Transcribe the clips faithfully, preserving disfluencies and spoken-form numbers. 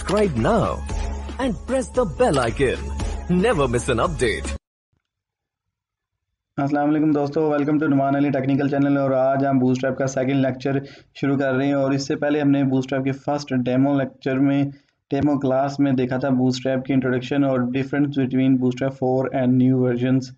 subscribe now and press the bell icon. Never miss an update. अस्सलाम वालेकुम दोस्तों, welcome to Numan Ali technical channel. और आज हम बूटस्ट्रैप का सेकंड लेक्चर शुरू कर रहे हैं। और इससे पहले हमने बूटस्ट्रैप के फर्स्ट डेमो लेक्चर में डेमो क्लास में देखा था बूटस्ट्रैप की इंट्रोडक्शन और difference between Bootstrap four and new versions.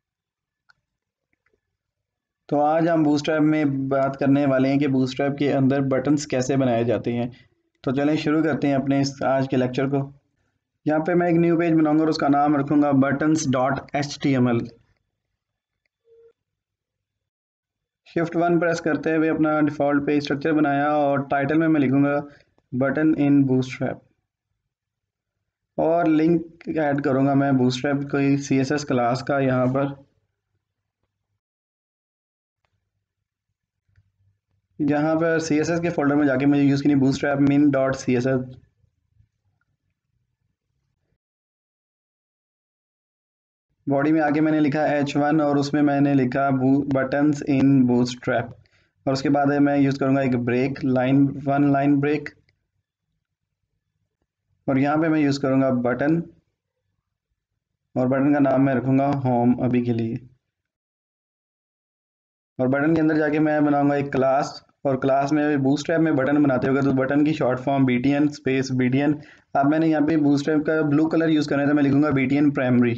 तो आज हम बूटस्ट्रैप में बात करने वाले हैं कि बूटस्ट्रैप के अंदर बटन्स कैसे बनाए जाते हैं। तो चलें शुरू करते हैं अपने इस आज के लेक्चर को। यहाँ पे मैं एक न्यू पेज बनाऊंगा और उसका नाम रखूंगा buttons dot H T M L. Shift one press करते हुए अपना डिफ़ॉल्ट पेज स्ट्रक्चर बनाया और टाइटल में मैं लिखूंगा बटन इन बूटस्ट्रैप और लिंक ऐड करूंगा मैं बूटस्ट्रैप कोई सी एस एस क्लास का। यहाँ पर यहाँ पर सी एस एस के फोल्डर में जाके मुझे यूज़ करनी Bootstrap min dot C S S. Body में आगे मैंने लिखा एच वन और उसमें मैंने लिखा बटन्स इन बूटस्ट्रैप। और उसके बाद मैं यूज़ करूंगा एक break line, one line break. और यहाँ पे मैं यूज़ करूंगा बटन और बटन का नाम मैं रखूंगा होम अभी के लिए। और बटन के अंदर जाके मैं बनाऊंगा एक क्लास और क्लास में बूटस्ट्रैप में बटन बनाते होगा तो बटन की short form B T N space B T N. अब मैंने यहाँ पे बूटस्ट्रैप का ब्लू कलर यूज़ करना है तो मैं लिखूंगा बी टी एन प्राइमरी।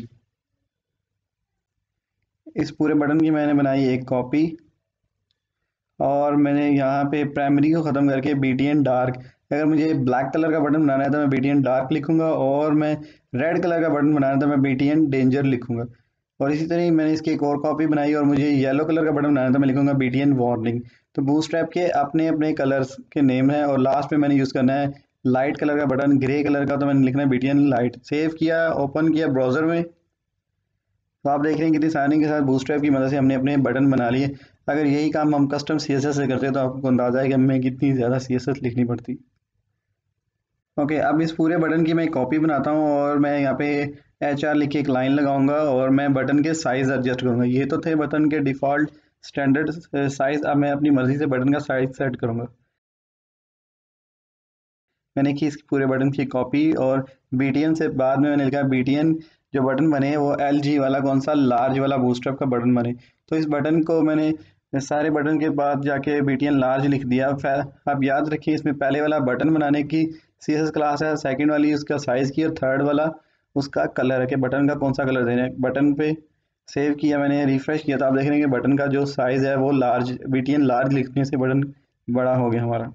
इस पूरे बटन की मैंने बनाई एक कॉपी और मैंने यहाँ पे प्राइमरी को ख़त्म करके बी टी एन डार्क। अगर मुझे ब्लैक कलर का बटन बनाना है तो मैं बी टी एन डार्क लिखूंगा और मैं रेड कलर का बटन बनाना है तो मैं बी टी एन डेंजर लिखूंगा। और इसी तरह मैंने इसकी एक और कॉपी बनाई और मुझे येलो कलर का बटन बनाना है तो मैं लिखूंगा बी टी एन वार्निंग। तो बूटस्ट्रैप के अपने अपने कलर्स के नेम हैं और लास्ट में मैंने यूज़ करना है लाइट कलर का बटन, ग्रे कलर का तो मैंने लिखना है B T N light. Save किया, ओपन किया ब्राउज़र में, तो आप देख रहे हैं कितनी आसानी के साथ बूटस्ट्रैप की मदद से हमने अपने बटन बना लिए। अगर यही काम हम कस्टम सी एस एस से करते तो आपको अंदाजा है कि हमें कितनी ज़्यादा सी एस एस लिखनी पड़ती। ओके, अब इस पूरे बटन की मैं एक कॉपी बनाता हूँ और मैं यहाँ पे एच आर लिख के एक लाइन लगाऊंगा और मैं बटन के साइज़ एडजस्ट करूँगा। ये तो थे बटन के डिफ़ॉल्ट स्टैंडर्ड साइज़। अब मैं अपनी मर्ज़ी से बटन का साइज़ सेट करूँगा। मैंने की इस पूरे बटन की कॉपी और बी टी एन से बाद में मैंने लिखा बी टी एन जो बटन बने वो एल जी वाला कौन सा लार्ज वाला बूटस्ट्रैप का बटन बने। तो इस बटन को मैंने सारे बटन के बाद जाके बी टी एन लार्ज लिख दिया। अब याद रखिए इसमें पहले वाला बटन बनाने की सी एस एस क्लास है, सेकंड वाली उसका साइज़ की और थर्ड वाला उसका कलर है कि बटन का कौन सा कलर देना है। बटन पे सेव किया मैंने, रिफ्रेश किया तो आप देख रहे हैं कि बटन का जो साइज़ है वो large, B T N large लिखने से बटन बड़ा हो गया हमारा।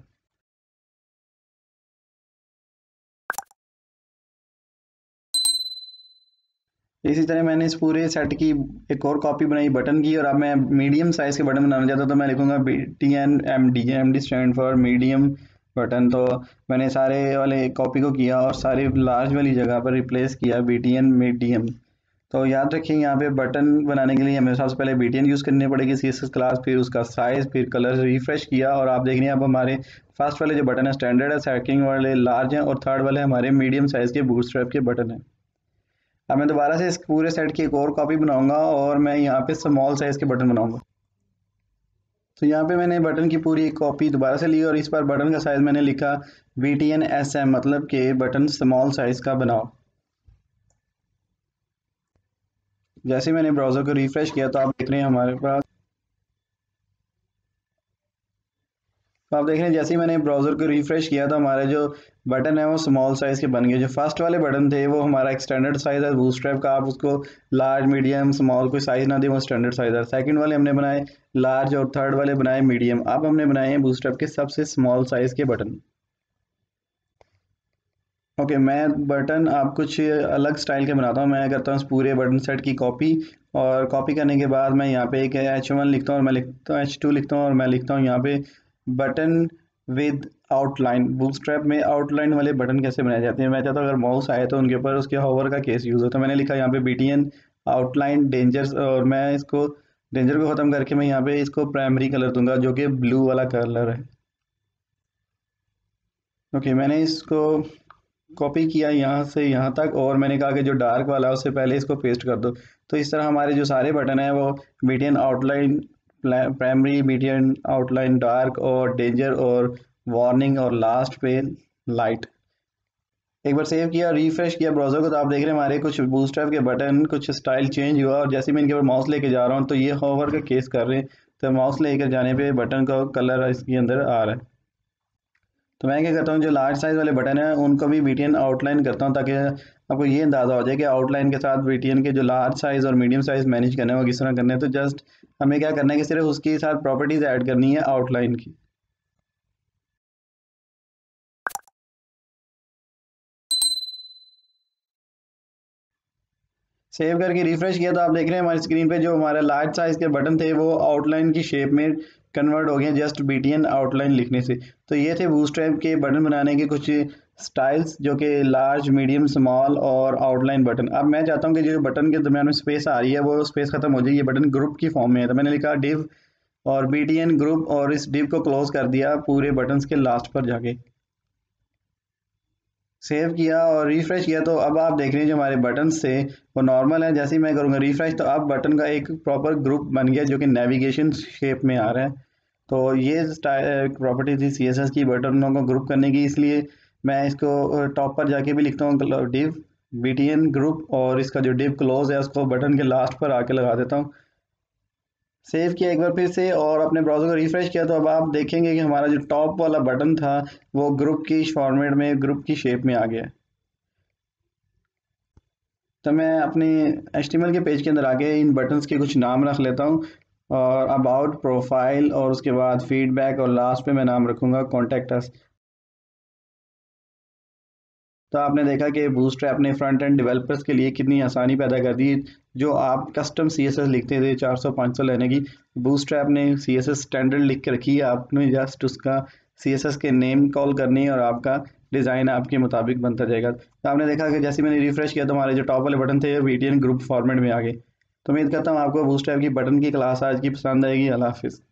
इसी तरह मैंने इस पूरे सेट की एक और कॉपी बनाई बटन की और अब मैं मीडियम साइज़ के बटन बनाना चाहता हूँ तो मैं लिखूंगा B T N M D. M D stand for medium button. तो मैंने सारे वाले कॉपी को किया और सारे लार्ज वाली जगह पर रिप्लेस किया बी टी एन मीडियम। तो याद रखिए यहाँ पे बटन बनाने के लिए हमें सबसे पहले बी टी एन यूज़ करनी पड़ेगी सी एस एस क्लास, फिर उसका साइज़, फिर कलर। रिफ्रेश किया और आप देख रहे हैं अब हमारे फर्स्ट वाले जो बटन है स्टैंडर्ड है, सेकंड वाले लार्ज हैं और थर्ड वाले हमारे मीडियम साइज़ के बूटस्ट्रैप के बटन हैं। अब मैं दोबारा से इस पूरे सेट की एक और कॉपी बनाऊंगा और मैं यहाँ पे स्मॉल साइज़ के बटन बनाऊंगा। तो यहाँ पे मैंने बटन की पूरी एक कॉपी दोबारा से ली और इस बार बटन का साइज़ मैंने लिखा B T N S M, मतलब कि बटन स्मॉल साइज़ का बनाओ। जैसे मैंने ब्राउज़र को रिफ्रेश किया तो आप देख रहे हैं हमारे पास, तो आप देख रहे हैं जैसे ही मैंने ब्राउज़र को रिफ्रेश किया तो हमारे जो बटन है वो स्मॉल साइज़ के बन गए। जो फर्स्ट वाले बटन थे वो हमारा एक स्टैंडर्ड साइज़ है बूटस्ट्रैप का, आप उसको लार्ज मीडियम स्मॉल कोई साइज़ ना दे, वो स्टैंडर्ड साइज़ है। सेकंड वाले हमने बनाए लार्ज और थर्ड वाले बनाए मीडियम। अब हमने बनाए हैं बूटस्ट्रैप के सबसे स्मॉल साइज़ के बटन। ओके okay, मैं बटन अब कुछ अलग स्टाइल के बनाता हूँ। मैं करता हूँ इस पूरे बटन सेट की कॉपी और कॉपी करने के बाद मैं यहाँ पे एक एच वन लिखता हूँ और मैं लिखता हूँ एच टू लिखता हूँ और मैं लिखता हूँ यहाँ पे बटन विद आउटलाइन। बूटस्ट्रैप में आउटलाइन वाले बटन कैसे बनाए जाते हैं मैं चाहता हूँ अगर माउस आए तो उनके ऊपर उसके होवर का केस यूज़ हो। तो मैंने लिखा यहाँ पे B T N outline dangers और मैं इसको डेंजर को ख़त्म करके मैं यहाँ पे इसको प्राइमरी कलर दूंगा जो कि ब्लू वाला कलर है। ओके okay, मैंने इसको कॉपी किया यहाँ से यहाँ तक और मैंने कहा कि जो डार्क वाला है उससे पहले इसको पेस्ट कर दो। तो इस तरह हमारे जो सारे बटन हैं वो B T N outline primary, B T N outline dark और डेंजर और वार्निंग और लास्ट पे लाइट। एक बार सेव किया, रिफ्रेश किया ब्राउज़र को, तो आप देख रहे हैं हमारे कुछ बूटस्ट्रैप के बटन, कुछ स्टाइल चेंज हुआ। और जैसे मैं इनके ऊपर माउस लेके जा रहा हूँ तो ये होवर का केस कर रहे हैं, तो माउस लेकर जाने पे बटन का कलर इसके अंदर आ रहा है। तो मैं क्या करता हूँ, जो लार्ज साइज़ वाले बटन हैं उनको भी बीटीएन आउटलाइन करता हूँ, ताकि आपको ये अंदाज़ा हो जाए कि आउटलाइन के साथ बीटीएन के जो लार्ज साइज़ और मीडियम साइज़ मैनेज करने हैं वो किस तरह करने हैं। तो जस्ट हमें क्या करना है कि सिर्फ उसके साथ प्रॉपर्टीज़ ऐड करनी है आउटलाइन की। सेव करके रिफ्रेश किया तो आप देख रहे हैं हमारी स्क्रीन पे जो हमारे लार्ज साइज़ के बटन थे वो आउटलाइन की शेप में कन्वर्ट हो गए जस्ट बीटीएन आउटलाइन लिखने से। तो ये थे बूटस्ट्रैप के बटन बनाने के कुछ स्टाइल्स, जो कि लार्ज, मीडियम, स्मॉल और आउटलाइन बटन। अब मैं चाहता हूँ कि जो बटन के दरमियान में स्पेस आ रही है वो स्पेस खत्म हो जाए, ये बटन ग्रुप की फॉर्म में है। तो मैंने लिखा डिव और बीटीएन ग्रुप, और इस डिव को क्लोज कर दिया पूरे बटन्स के लास्ट पर जाके। सेव किया और रिफ्रेश किया तो अब आप देख रहे हैं जो हमारे बटन थे वो नॉर्मल है। जैसे ही मैं करूँगा रिफ्रेश तो अब बटन का एक प्रॉपर ग्रुप बन गया जो कि नेविगेशन शेप में आ रहा है। तो ये प्रॉपर्टी थी सी एस एस की बटनों को ग्रुप करने की, इसलिए मैं इसको टॉप पर जाके भी लिखता हूँ डिव बीटीएन ग्रुप, और इसका जो डिव क्लोज है उसको बटन के लास्ट पर आके लगा देता हूँ। सेव किया एक बार फिर से और अपने ब्राउज़र को रिफ्रेश किया तो अब आप देखेंगे कि हमारा जो टॉप वाला बटन था वो ग्रुप की फॉर्मेट में, ग्रुप की शेप में आ गया। तो मैं अपने एच टी एम एल के पेज के अंदर आके इन बटन्स के कुछ नाम रख लेता हूँ, और अबाउट, प्रोफाइल, और उसके बाद फीडबैक, और लास्ट पे मैं नाम रखूँगा कॉन्टैक्ट अस। तो आपने देखा कि बूटस्ट्रैप ने फ्रंट एंड डेवलपर्स के लिए कितनी आसानी पैदा कर दी। जो आप कस्टम सी एस एस लिखते थे चार सौ पाँच सौ लेने की, बूटस्ट्रैप ने सी एस एस स्टैंडर्ड लिख के रखी है, आपने जस्ट उसका सी एस एस के नेम कॉल करनी है और आपका डिज़ाइन आपके मुताबिक बनता जाएगा। तो आपने देखा कि जैसे मैंने रिफ्रेश किया तो हमारे जो टॉप वाले बटन थे वीटीएन ग्रुप फॉर्मेट में आ गए। तो उम्मीद करता हूँ आपको बूटस्ट्रैप की बटन की क्लास आज की पसंद आएगी। अल्लाह हाफिज़।